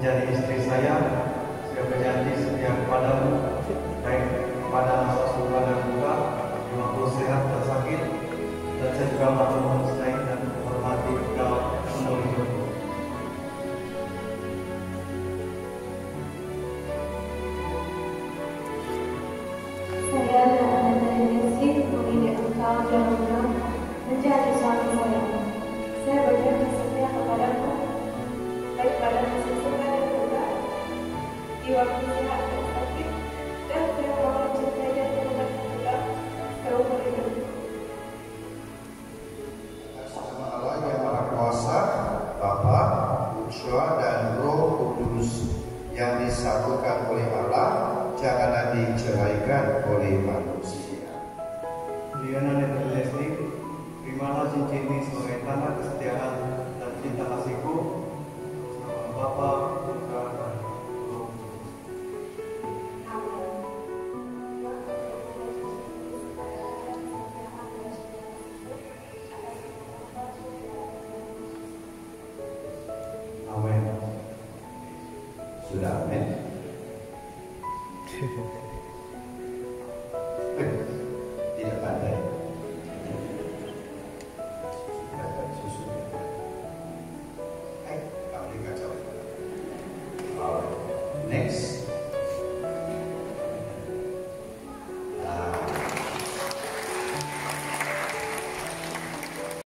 menjadi istri saya berjanji setia kepadamu, baik kepada masa suka dan duka, di waktu sehat dan sakit, dan saya juga maklum mencintai dan menghormati engkau seumur hidupku. Saya dan anak Yesi memilih engkau dan engkau menjadi suami saya. Saya berjanji setia kepadamu, baik pada masa suka dan duka, di waktu sehat dan sakit, dan saya mau mencintai dan menghormati engkau seumur hidupku. Nama Allah yang Maha Kuasa, Bapa, Putra, dan Roh Kudus, yang disatukan oleh Allah, janganlah diceraikan oleh manusia. Liana dan Leslie, terimalah cincin ini sebagai tanda kesetiaan dan cinta kasihku, bersama Bapa, Putra, dan Roh Kudus. Amin. Sudah amin? Tidak pandai. Susu. Kau kacau. Alright. Next.